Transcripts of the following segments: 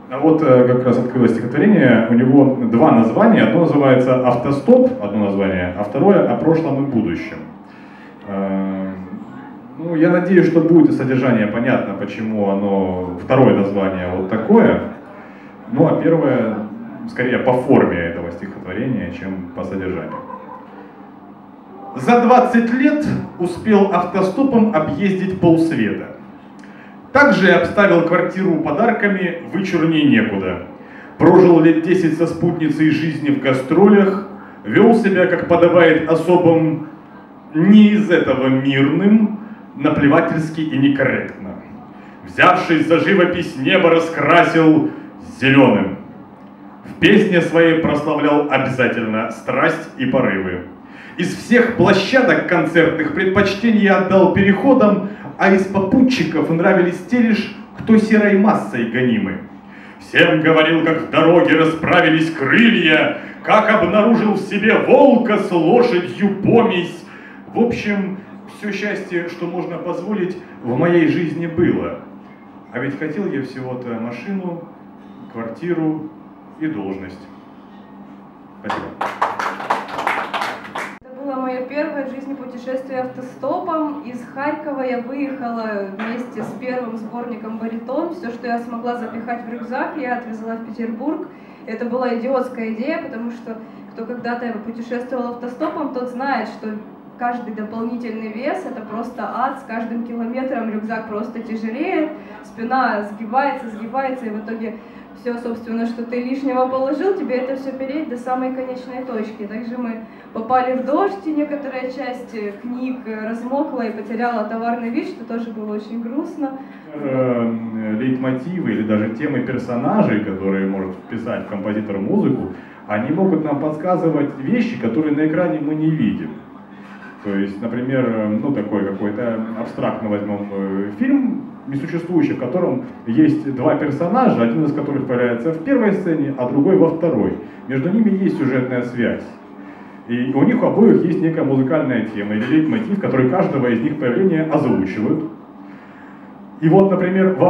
А вот как раз открылось стихотворение, у него два названия. Одно называется «Автостоп», одно название, а второе «О прошлом и будущем». Ну, я надеюсь, что будет и содержание понятно, почему оно, второе название вот такое. Ну, а первое, скорее, по форме этого стихотворения, чем по содержанию. За 20 лет успел автостопом объездить полсвета. Также обставил квартиру подарками, вычурней некуда. Прожил лет 10 со спутницей жизни в гастролях, вел себя, как подобает особам, не из этого мирным, наплевательски и некорректно. Взявшись за живопись, небо раскрасил зеленым. В песне своей прославлял обязательно страсть и порывы. Из всех площадок концертных предпочтение отдал переходам, а из попутчиков нравились те лишь, кто серой массой гонимы. Всем говорил, как в дороге расправились крылья, как обнаружил в себе волка с лошадью помесь. В общем, все счастье, что можно позволить, в моей жизни было. А ведь хотел я всего-то машину, квартиру и должность. Спасибо. Это было мое первое в жизни путешествие автостопом. Из Харькова я выехала вместе с первым сборником «Баритон». Все, что я смогла запихать в рюкзак, я отвезла в Петербург. Это была идиотская идея, потому что кто когда-то путешествовал автостопом, тот знает, что каждый дополнительный вес — это просто ад. С каждым километром рюкзак просто тяжелеет, спина сгибается, и в итоге все, собственно, что ты лишнего положил, тебе это все переть до самой конечной точки. Также мы попали в дождь, и некоторая часть книг размокла и потеряла товарный вид, что тоже было очень грустно. Лейтмотивы или даже темы персонажей, которые может вписать композитор музыку, они могут нам подсказывать вещи, которые на экране мы не видим. То есть, например, ну такой какой-то абстрактно возьмем фильм несуществующий, в котором есть два персонажа, один из которых появляется в первой сцене, а другой во второй. Между ними есть сюжетная связь. И у них обоих есть некая музыкальная тема или лейтмотив, который каждого из них появления озвучивают. И вот, например, во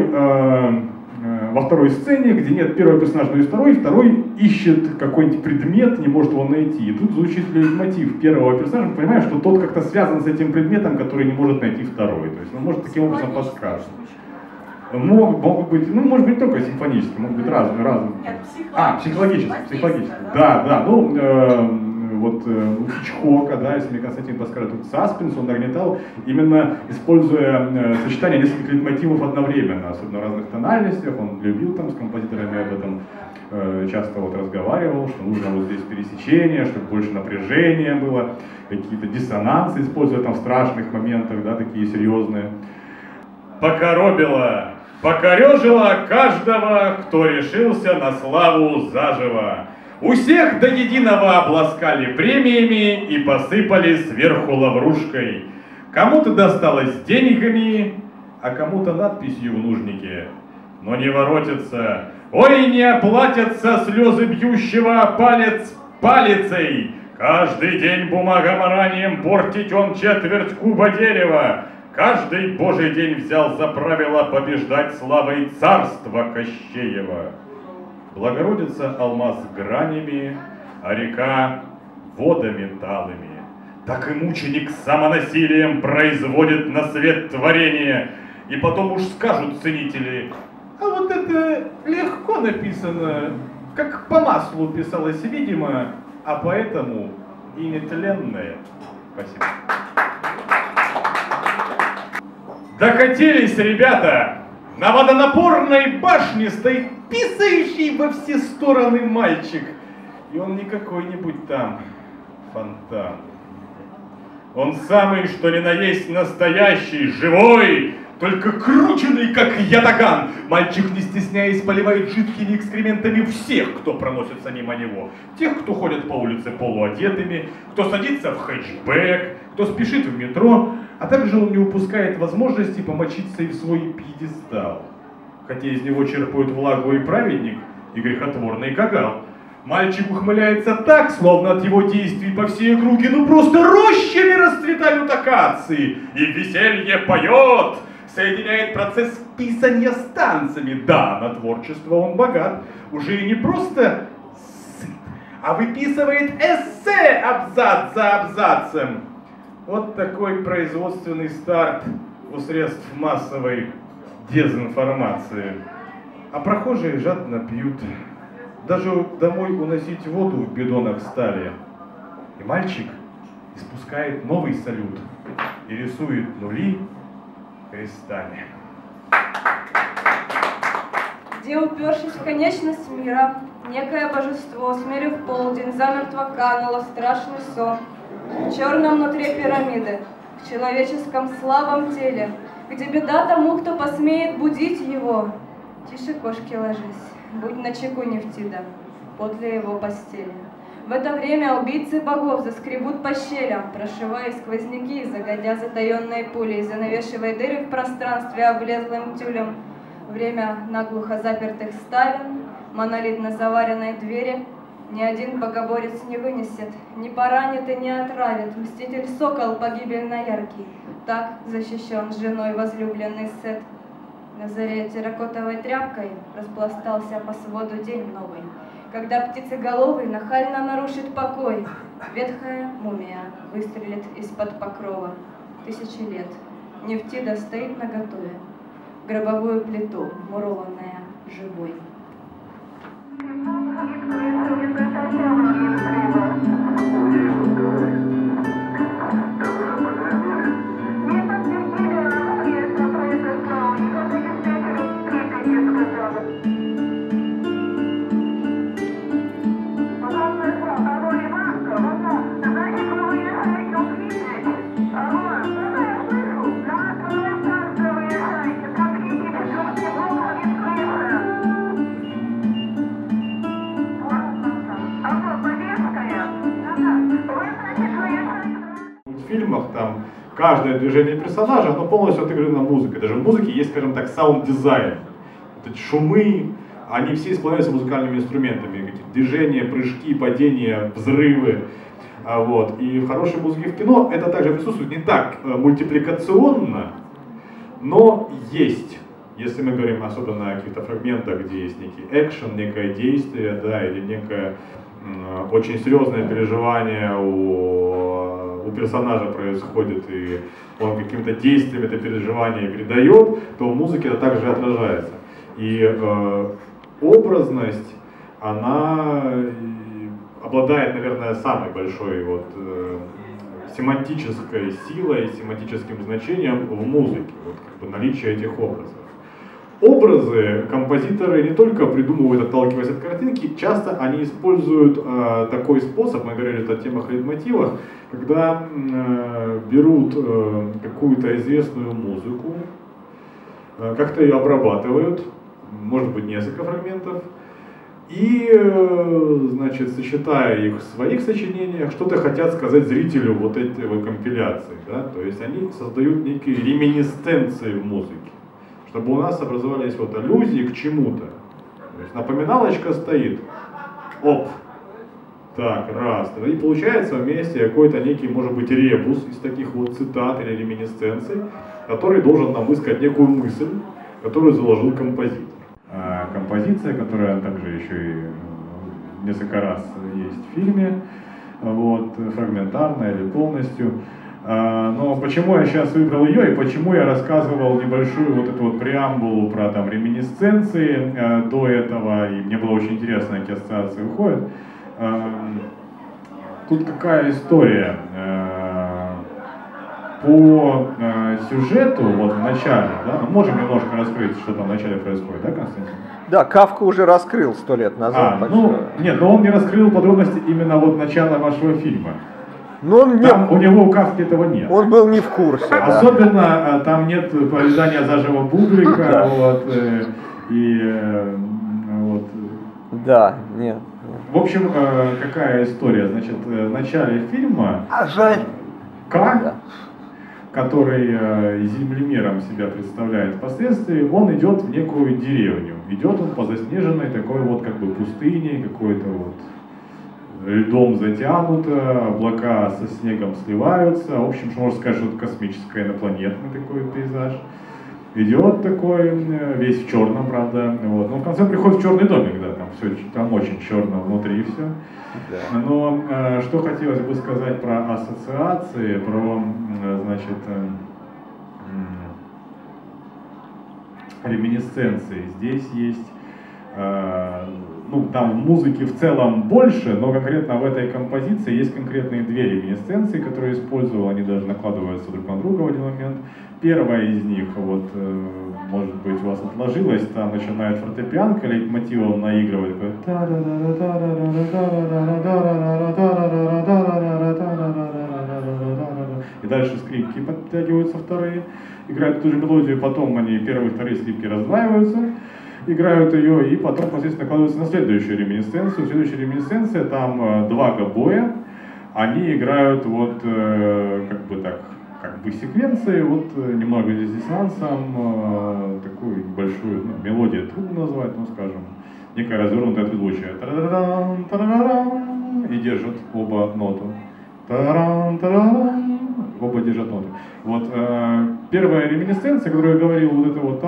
второй сцене, где нет первого персонажа, но и второй ищет какой-нибудь предмет, не может его найти. И тут звучит лейтмотив первого персонажа, мы понимаем, что тот как-то связан с этим предметом, который не может найти второй. То есть он может таким образом подсказывать. Могут быть, ну, может быть, не только симфонические, могут быть разные. Психологические. Да, вот у Хичкока, да, если мне Константин подскажет, тут саспенс, он нагнетал, именно используя сочетание нескольких лейтмотивов одновременно, особенно в разных тональностях. Он любил там с композиторами об этом, часто вот разговаривал, что нужно вот здесь пересечение, чтобы больше напряжения было, какие-то диссонансы используя там в страшных моментах, да, такие серьезные. Покоробило, покорежило каждого, кто решился на славу заживо. У всех до единого обласкали премиями и посыпали сверху лаврушкой. Кому-то досталось деньгами, а кому-то надписью в нужнике. Но не воротятся, ой, не оплатятся слезы бьющего палец палицей. Каждый день бумагоморанием портить он четверть куба дерева. Каждый божий день взял за правило побеждать славой царства Кощеева. Благородица алмаз гранями, а река водами талыми. Так и мученик самонасилием производит на свет творение. И потом уж скажут ценители, а вот это легко написано, как по маслу писалось, видимо, а поэтому и нетленное. Спасибо. Докатились, ребята! На водонапорной башне стоит писающий во все стороны мальчик. И он не какой-нибудь там фонтан. Он самый, что ни на есть, настоящий, живой, только крученный, как ятаган. Мальчик, не стесняясь, поливает жидкими экскрементами всех, кто проносится мимо него. Тех, кто ходит по улице полуодетыми, кто садится в хэтчбэк, кто спешит в метро. А также он не упускает возможности помочиться и в свой пьедестал. Хотя из него черпают влагу и праведник, и грехотворный кагал. Мальчик ухмыляется так, словно от его действий по всей округе, ну просто рощами расцветают акации. И веселье поет, соединяет процесс писания с танцами. Да, на творчество он богат. Уже и не просто сыт, а выписывает эссе абзац за абзацем. Вот такой производственный старт у средств массовой дезинформации. А прохожие жадно пьют. Даже домой уносить воду в бидонах стали. И мальчик испускает новый салют и рисует нули крестами. Где, упершись в конечность мира, некое божество, смерив полдень, замертво кануло в страшный сон. В черном внутри пирамиды, в человеческом слабом теле, где беда тому, кто посмеет будить его. Тише, кошки, ложись, будь начеку Нефтида, подле его постели. В это время убийцы богов заскребут по щелям, прошивая сквозняки, загодя затаенные пули, занавешивая дыры в пространстве облезлым тюлем. Время наглухо запертых ставен, монолитно заваренной двери. Ни один богоборец не вынесет, не поранит и не отравит. Мститель сокол погибельно яркий, так защищен женой возлюбленный Сет. На заре терракотовой тряпкой распластался по своду день новый, когда птицеголовый нахально нарушит покой. Ветхая мумия выстрелит из-под покрова. 1000 лет Нефтида стоит наготове, гробовую плиту, мурованная живой. В фильмах там каждое движение персонажа, оно полностью отыграно музыкой. Даже в музыке есть, скажем так, саунд-дизайн. Вот эти шумы, они все исполняются музыкальными инструментами. Какие-то движения, прыжки, падения, взрывы. Вот. И в хорошей музыке в кино это также присутствует не так мультипликационно, но есть. Если мы говорим особенно о каких-то фрагментах, где есть некий экшен, некое действие, да, или некое очень серьезное переживание у персонажа происходит, и он каким-то действием это переживание передает, то в музыке это также отражается. И образность, она обладает, наверное, самой большой вот, семантической силой, семантическим значением в музыке, вот, как бы наличие этих образов. Образы композиторы не только придумывают, отталкиваясь от картинки, часто они используют такой способ, мы говорили о темах лейтмотивах, когда берут какую-то известную музыку, как-то ее обрабатывают, может быть несколько фрагментов, и, значит, сочетая их в своих сочинениях, что-то хотят сказать зрителю вот этой вот компиляции, да? То есть они создают некие реминисценции в музыке, чтобы у нас образовались вот аллюзии к чему-то. То есть напоминалочка стоит, оп, так, раз, и получается вместе какой-то некий, может быть, ребус из таких вот цитат или реминисценций, который должен нам высказать некую мысль, которую заложил композитор. Композиция, которая также еще и несколько раз есть в фильме, вот, фрагментарная или полностью. Но почему я сейчас выбрал ее и почему я рассказывал небольшую вот эту вот преамбулу про там реминисценции до этого, и мне было очень интересно, какие ассоциации выходят. Тут какая история? По сюжету, вот в начале, да, мы можем немножко раскрыть, что там в начале происходит, да, Константин? Да, Кафка уже раскрыл 100 лет назад. Нет, но он не раскрыл подробности именно вот начала вашего фильма. Но он там у него у Кафки этого нет. Он был не в курсе. Особенно там нет повидания заживо публика, вот, вот. Да, нет. В общем, какая история? Значит, в начале фильма К, который землемером себя представляет впоследствии, он идет в некую деревню. Идет он по заснеженной такой вот как бы пустыне, какой-то вот льдом затянуто, облака со снегом сливаются. В общем, можно сказать, что это космический, инопланетный такой пейзаж. идет такой, весь в черном, правда, вот. Но в конце приходит в черный домик, да, там все, там очень черно внутри все. Да. Но что хотелось бы сказать про ассоциации, про, значит, реминисценции. Здесь есть, ну, там в музыке в целом больше, но конкретно в этой композиции есть конкретные две реминисценции, которые использовал, они даже накладываются друг на друга в один момент. Первая из них, вот, может быть, у вас отложилась, там начинает фортепианка лейтмотивом наигрывать, и дальше скрипки подтягиваются вторые, играют ту же мелодию, потом они, первые и вторые скрипки раздваиваются, играют ее, и потом, соответственно, накладываются на следующую реминисценцию. Следующая реминисценция, там два гобоя, они играют вот как бы так, как бы секвенции, вот немного здесь диссонансом, такую большую, ну, мелодию трудно назвать, ну, скажем, некое развернутое предзвучие. И держат оба ноту. Оба держат ноты. Вот первая реминисценция, которую я говорил, вот это вот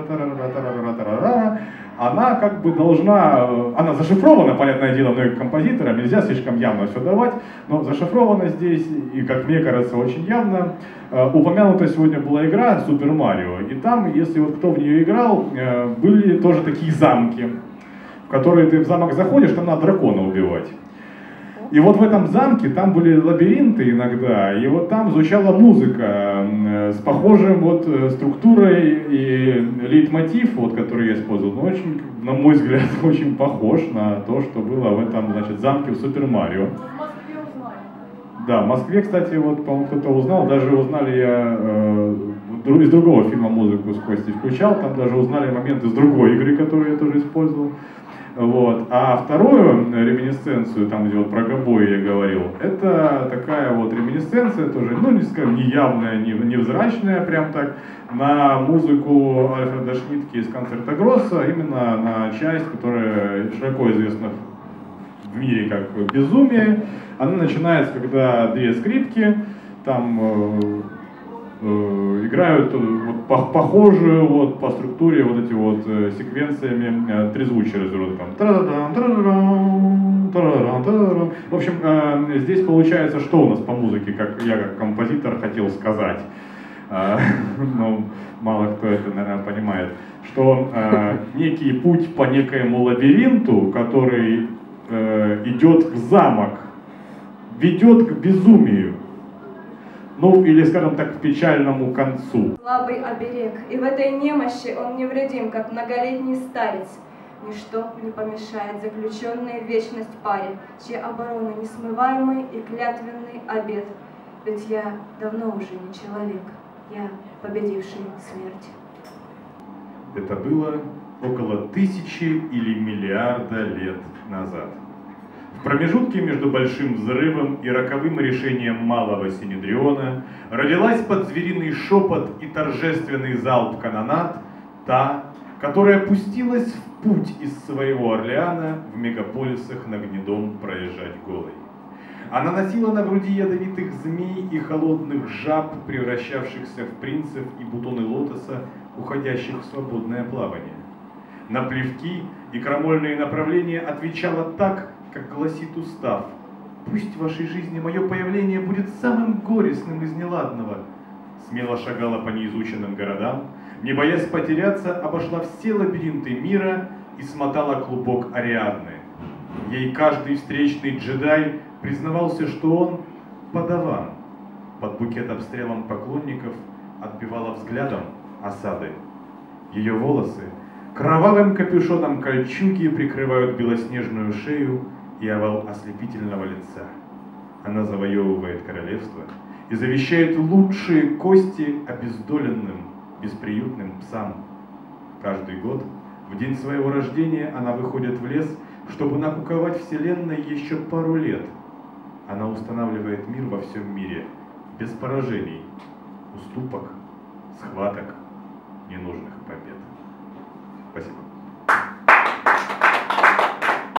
она как бы должна, она зашифрована, понятное дело, многих композиторов, нельзя слишком явно все давать, но зашифрована здесь, и, как мне кажется, очень явно. Упомянута сегодня была игра Super Mario, и там, если вот кто в нее играл, были тоже такие замки, в которые ты в замок заходишь, там надо дракона убивать. И вот в этом замке, там были лабиринты иногда, и вот там звучала музыка с похожим вот структурой, и лейтмотив, вот, который я использовал, ну, очень, на мой взгляд, очень похож на то, что было в этом, значит, замке в Супер Марио. В Москве узнали. Да, в Москве, кстати, вот, по-моему, кто-то узнал, даже узнали я из другого фильма музыку с Костей включал, там даже узнали момент из другой игры, которую я тоже использовал. Вот. А вторую реминисценцию, там где вот про гобой я говорил, это такая вот реминисценция тоже, ну не скажем, не явная, невзрачная, прям так, на музыку Альфреда Шнитке из концерта Гросса, именно на часть, которая широко известна в мире как «Безумие». Она начинается, когда две скрипки там играют вот, похожую вот, по структуре вот эти вот секвенциями трезвучия развернуты там. В общем, здесь получается, что у нас по музыке, как я как композитор хотел сказать, но мало кто это, наверное, понимает, что некий путь по некоему лабиринту, который идет в замок, ведет к безумию. Ну, или, скажем так, к печальному концу. Слабый оберег, и в этой немощи он невредим, как многолетний старец. Ничто не помешает заключенной в вечность паре, чья оборона несмываемый и клятвенный обет. Ведь я давно уже не человек, я победивший смерть. Это было около 1000 или миллиарда лет назад. В промежутке между Большим Взрывом и роковым решением Малого Синедриона родилась под звериный шепот и торжественный залп канонад та, которая пустилась в путь из своего Орлеана в мегаполисах на гнедом проезжать голой. Она носила на груди ядовитых змей и холодных жаб, превращавшихся в принцев и бутоны лотоса, уходящих в свободное плавание. На плевки и крамольные направления отвечала так, как гласит устав: «Пусть в вашей жизни мое появление будет самым горестным из неладного». Смело шагала по неизученным городам, не боясь потеряться, обошла все лабиринты мира и смотала клубок Ариадны. Ей каждый встречный джедай признавался, что он подаван. Под букет обстрелом поклонников отбивала взглядом осады. Ее волосы кровавым капюшоном кольчуги прикрывают белоснежную шею и овал ослепительного лица. Она завоевывает королевство и завещает лучшие кости обездоленным, бесприютным псам. Каждый год, в день своего рождения, она выходит в лес, чтобы накуковать вселенной еще пару лет. Она устанавливает мир во всем мире, без поражений, уступок, схваток, ненужных побед. Спасибо.